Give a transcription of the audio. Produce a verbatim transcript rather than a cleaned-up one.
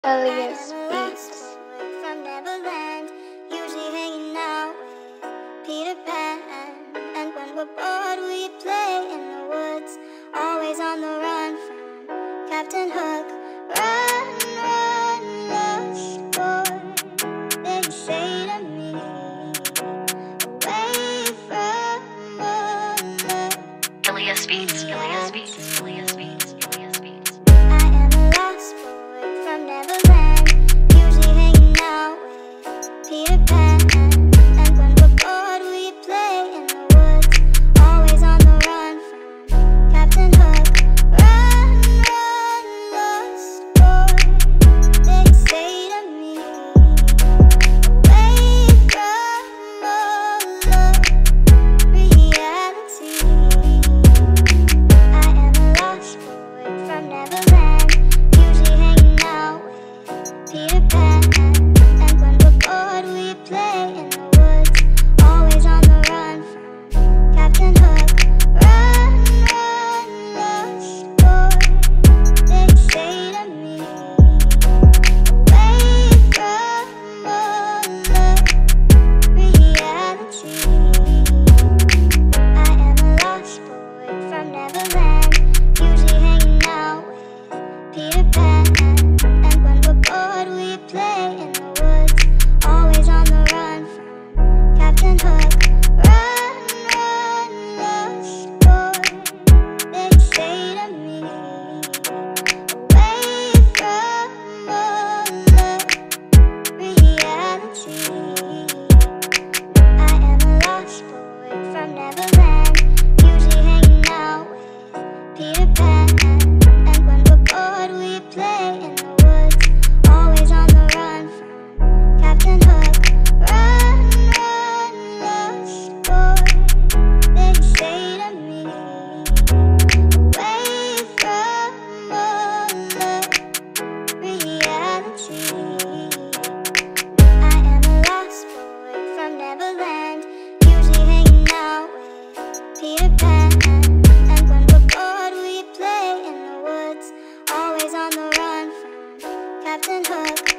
Elias beats. From Neverland, usually hanging out with Peter Pan. And when we're bored, we play in the woods, always on the run from Captain Hook. Run, run, lost boy, they say to me, away from all the Elias beats. Elias beats. Elias beats. Elias beats. I am a lost boy from Neverland, usually hanging out with Peter Pan. And when we're bored, we play in the woods, always on the run from Captain Hook. Run, run, lost boy, they say to me, away from all of reality. I am a lost boy from Neverland, usually hanging out with Peter Pan. And when we're bored, we play in the woods, always on the run from Captain Hook. Run, run, lost boy, they say to me, away from all of reality. I am a lost boy from Neverland, usually hanging out with Peter Pan. And when we're bored, we play in the woods, always on the run from Captain Hook. Run, run, lost boy, they say to me, away from all of reality. I am a lost boy from Neverland, usually hanging out with Peter Pan. And when we're bored, we play in the woods, always on the run from Captain Hook. Run, run, lost boy, they say to me, away from all of reality. I am a lost boy from Neverland, usually hanging out with Peter Pan. And when we're bored, we play in the woods, always on the run from Captain Hook.